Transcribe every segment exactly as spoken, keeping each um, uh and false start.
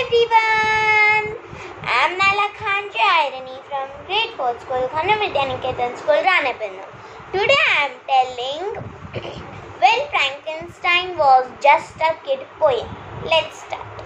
everyone, I am Nala Khanji Irony from Grade four School, Khana Vidyaniketan School, Ranapinam. Today I am telling When Frankenstein Was Just a Kid poem. Let's start.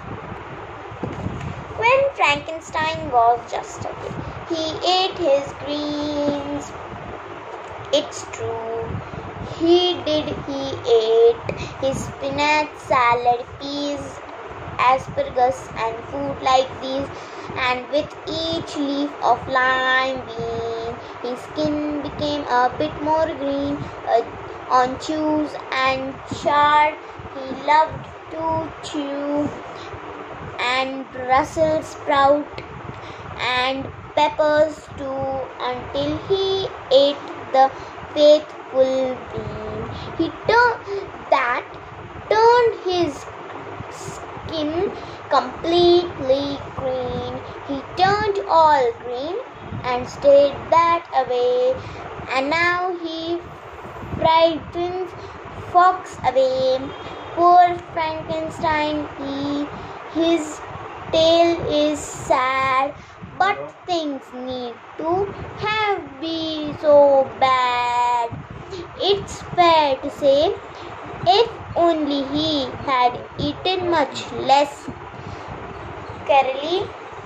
When Frankenstein was just a kid, he ate his greens. It's true. He did, he ate his spinach, salad, peas, asparagus and food like these, and with each leaf of lime bean his skin became a bit more green. Uh, on chews and chard he loved to chew, and Brussels sprout and peppers too, until he ate the faithful bean. He turned that turned his skin completely green. He turned all green and stayed that away, and now he frightens fox away. Poor Frankenstein, he his tale is sad, but things need to have be so bad. It's fair to say, if only he had eaten much less curly,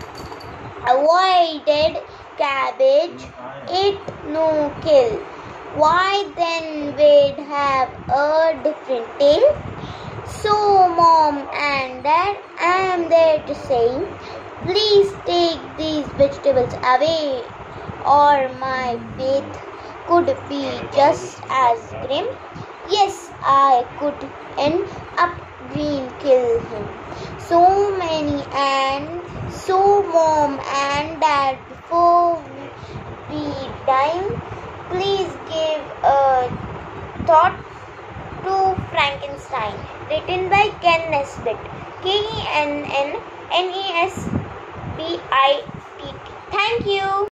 avoided cabbage, ate no kill, why then we'd have a different tale. So Mom and Dad, I am there to say, please take these vegetables away, or my fate could be just as grim. Yes, I could end up green, kill him. So many and so Mom and Dad, before we die, please give a thought to Frankenstein. Written by Ken Nesbitt. K E N N N E S B I T T. Thank you.